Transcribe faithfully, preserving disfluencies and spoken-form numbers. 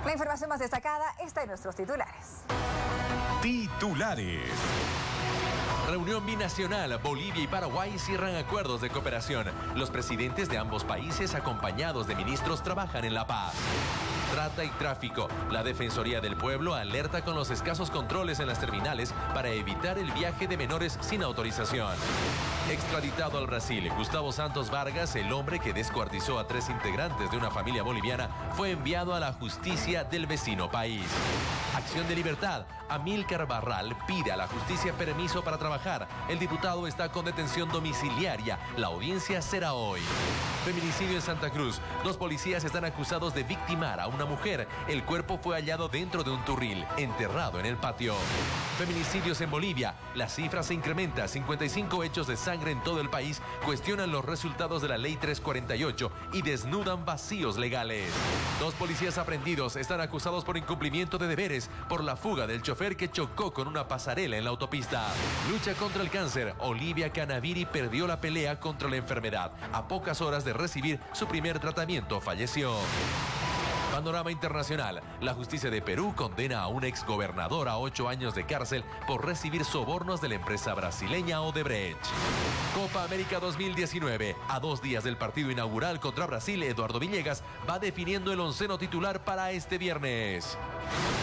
La información más destacada está en nuestros titulares. Titulares. Reunión binacional. Bolivia y Paraguay cierran acuerdos de cooperación. Los presidentes de ambos países, acompañados de ministros, trabajan en la paz. Trata y tráfico. La Defensoría del Pueblo alerta con los escasos controles en las terminales para evitar el viaje de menores sin autorización. Extraditado al Brasil, Gustavo Santos Vargas, el hombre que descuartizó a tres integrantes de una familia boliviana, fue enviado a la justicia del vecino país. Acción de Libertad. Amílcar Barral pide a la justicia permiso para trabajar. El diputado está con detención domiciliaria. La audiencia será hoy. Feminicidio en Santa Cruz. Dos policías están acusados de victimar a una mujer. El cuerpo fue hallado dentro de un turril, enterrado en el patio. Feminicidios en Bolivia. La cifra se incrementa. cincuenta y cinco hechos de sangre en todo el país cuestionan los resultados de la ley trescientos cuarenta y ocho y desnudan vacíos legales. Dos policías aprendidos están acusados por incumplimiento de deberes por la fuga del chofer que chocó con una pasarela en la autopista. Lucha contra el cáncer. Olivia Canaviri perdió la pelea contra la enfermedad. A pocas horas de recibir su primer tratamiento, falleció. Panorama internacional. La justicia de Perú condena a un exgobernador a ocho años de cárcel por recibir sobornos de la empresa brasileña Odebrecht. Copa América dos mil diecinueve. A dos días del partido inaugural contra Brasil, Eduardo Villegas va definiendo el onceno titular para este viernes.